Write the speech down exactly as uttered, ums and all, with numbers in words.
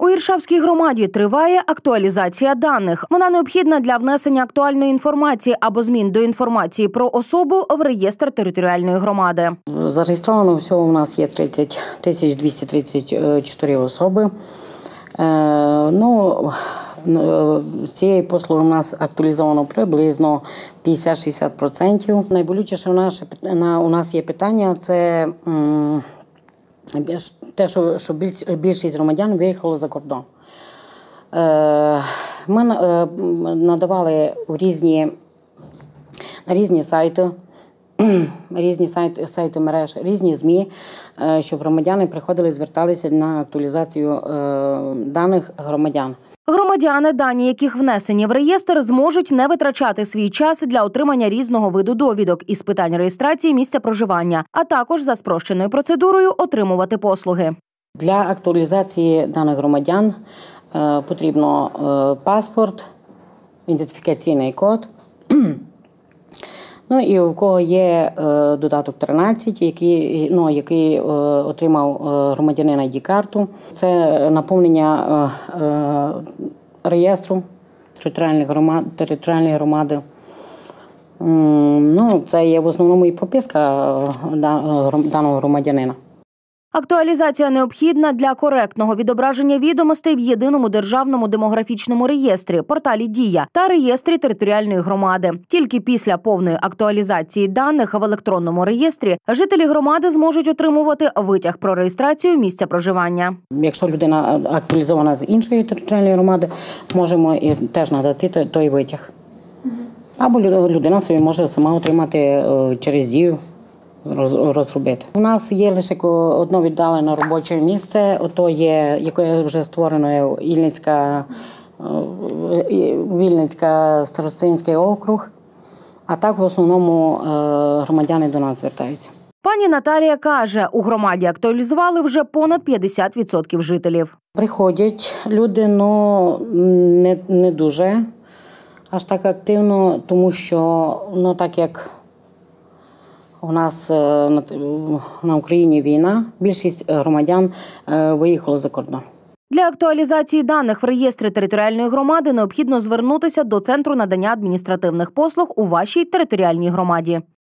У Іршавській громаді триває актуалізація даних. Вона необхідна для внесення актуальної інформації або змін до інформації про особу в реєстр територіальної громади. Зареєстровано всього у нас є тридцять тисяч двісті тридцять чотири особи. Е, ну, з цієї послуги у нас актуалізовано приблизно п'ятдесят-шістдесят відсотків. Найболючіше у нас, у нас є питання – це м, те, що, що більшість громадян виїхало за кордон. Е, ми е, надавали в різні, на різні сайти, різні сайти, сайти мереж, різні ЗМІ, щоб громадяни приходили, зверталися на актуалізацію е, даних громадян. Громадяни, дані яких внесені в реєстр, зможуть не витрачати свій час для отримання різного виду довідок із питань реєстрації місця проживання, а також за спрощеною процедурою отримувати послуги. Для актуалізації даних громадян е, потрібно е, паспорт, ідентифікаційний код. Ну і у кого є е, додаток тринадцять, який, ну, який е, отримав е, громадянин ай ді-карту. Це наповнення е, е, реєстру територіальної громади. Територіальної громади. Е, ну, це є в основному і прописка е, даного громадянина. Актуалізація необхідна для коректного відображення відомостей в єдиному державному демографічному реєстрі, порталі «Дія» та реєстрі територіальної громади. Тільки після повної актуалізації даних в електронному реєстрі жителі громади зможуть отримувати витяг про реєстрацію місця проживання. Якщо людина актуалізована з іншої територіальної громади, можемо і теж надати той витяг. Або людина собі може сама отримати через «Дію». розробити. У нас є лише одне віддалене робоче місце, ото є, яке вже створено Ільницька, Вільницька старостинський округ, а так в основному громадяни до нас звертаються. Пані Наталія каже, у громаді актуалізували вже понад п'ятдесят відсотків жителів. Приходять люди, але не, не дуже, аж так активно, тому що, ну так як у нас на Україні війна, більшість громадян виїхало за кордон. Для актуалізації даних в реєстрі територіальної громади необхідно звернутися до Центру надання адміністративних послуг у вашій територіальній громаді.